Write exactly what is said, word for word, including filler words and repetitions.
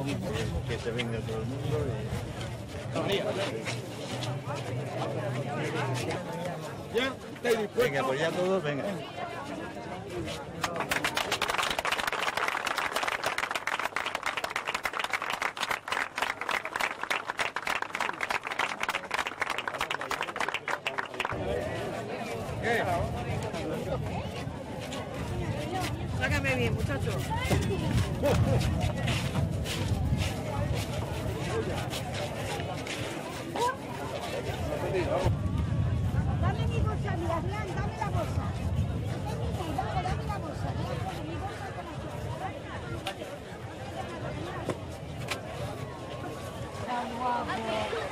que se venga todo el mundo. Y... Ya, estoy dispuesto. Venga, pues ya todos, venga. ¿Qué? Sácame bien, muchachos. Dame mi bolsa, mira, Adrián, dame la bolsa. Dame, dame la bolsa. Dame mi bolsa con la... Tan guapo.